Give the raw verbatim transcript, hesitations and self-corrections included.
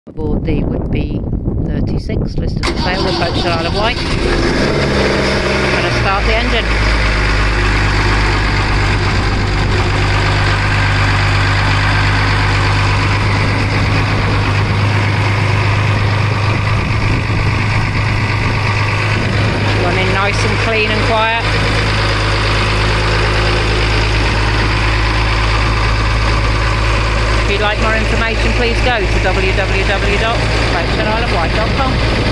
Aboard the Whitby thirty-six, listed for sale with Boatshed Isle of Wight. Going to start the engine. Running nice and clean and quiet. If you'd like more information, please go to w w w dot boatshed isle of wight dot com.